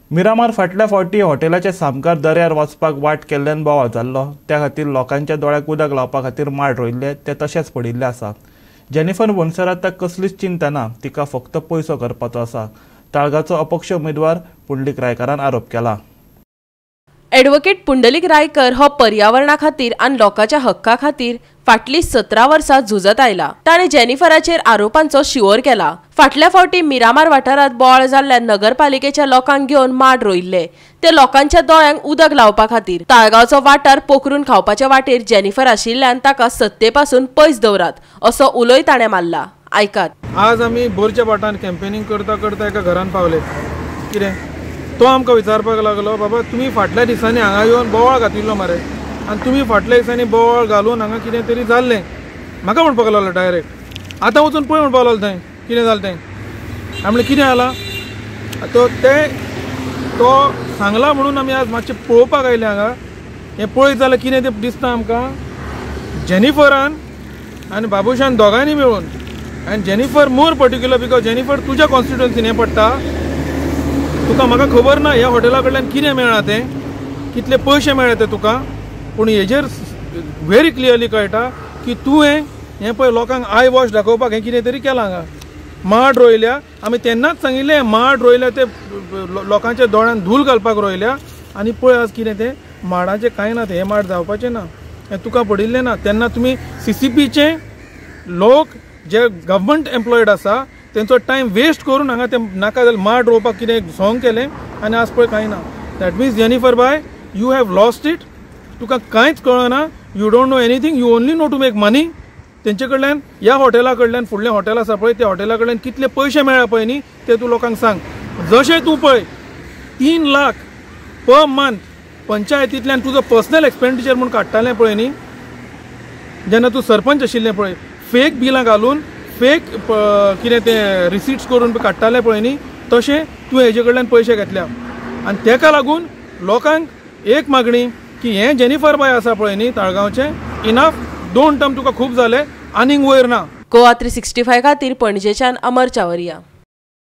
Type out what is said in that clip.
मिरामार फाटल्या फावटी हॉटेलाचे सामकार दर्यार वचपाक वाट केल्ल्यान बोवाळ जाल्लो। त्या खातीर लोकांच्या दोळ्याक उदक लावपा खातीर माड रोयिल्ले ते तशेंच पडिल्ले आसा। जेनिफर मोन्सेराताक कसलीच चिंता ना, तिका फक्त पयसो करपाचो आसा। ताळगांवचो अपक्ष उमेदवार पुंडलीक रायकारान आरोप केला। ॲडव्होकेट पुंडलीक रायकर हो पर्यावरणा खातीर आनी लोकांच्या हक्का खातीर फाटली 17 वर्सां झुजत आयला। ताणें जेनिफराचेर आरोपांचो शिवोर केला। फाटल्या फावटी मिरामार वाठारांत बोवाळ जाल्ल्यान नगरपालिकेच्या लोकांक घेवन माड रोयिल्ले ते लोकांच्या दोळ्यांक उदक लावपा खातीर। ताळगांवचो वाठार पोखरून खावपाच्या वाटेर जेनिफर आशिल्ल्यान ताका सत्तेपासून पयस दवरात असो उलोय ताणें मारला। आयकात। आज आमी बोरच्या वाठारान कॅम्पेनिंग करता करता एका घरान पावले। कितें तो आमकां विचारपाक लागलो, बाबा तुमी फाटल्या दिसांनी हांगा येवन बोवाळ घातिल्लो मरे, आनी तुमी फाटल्या दिसांनी बोवाळ घालून हांगा कितें तरी जाल्लें म्हाका म्हणपाक लागलो डायरेक्ट। आतां वचून पळय म्हणपाक लागलो थंय कितें जालें तें। हांवें म्हणलें कितें जालां तो सांगला म्हणून आमी आज मातशें पळोवपाक आयले हांगा। हें पळयत जाल्यार कितें तें दिसता आमकां। जेनिफरान आनी बाबुशान दोगांयनी मेळून, आनी Jennifer more particular because Jennifer तुज्या कॉन्स्टिट्युएन्सीन हें पडटा, तुका म्हाका खबर ना ह्या हॉटेला कडल्यान कितें मेळ्ळां तें, कितले पयशे मेळ्ळे ते तुका, पूण हेजेर व्हेरी क्लियरली कळटा की तुवें हें पळय लोकांक आय वॉश दाखोवपाक हें कितें तरी केलां हांगा। माड रोयल्या, आमी तेन्नाच सांगिल्लें माड रोयल्या ते लोकांच्या दोळ्यांत धूल घालपाक रोयल्या, आनी पळय आज कितें तें माडाचें कांय ना, हें माड जावपाचें ना, हें तुका पडिल्लें ना। तेन्ना तुमी CCPचे लोक जे गव्हर्मेंट एम्प्लॉयड आसा तेंचो टायम वेस्ट करून हांगा ते नाका जाल्यार माड रोवपाक कितें सोंग केलें, आनी आज पळय कांय ना। That means Jennifer bye, you have lost it. तुका कांयच कळना, you don't know anything, you only know to make money. तेंचे कडल्यान ह्या हॉटेला कडल्यान फुडलें हॉटेल आसा पळय त्या हॉटेला कडल्यान कितले पयशे मेळ्ळा पळय न्ही ते तूं लोकांक सांग। जशें तूं पळय 3 लाख पर मंथ पंचायतींतल्यान तुजो पर्सनल एक्सपेंडिचर म्हूण काडटालें पळय न्ही, जेन्ना तूं सरपंच आशिल्लें पळय, फेक बिलां घालून फेक कितें तें रिसिट्स करून काडटाले पळय न्ही, तशें तूं हेजे कडल्यान पयशे घेतल्या। आनी तेका लागून लोकांक एक मागणी की हें जेनिफर बाय आसा पळय न्ही ताळगांवचें, इनफ, 2 टर्म तुका खूब जाले, आनीक वयर ना। गोवा 365 खातीर पणजेच्यान अमर चावरिया।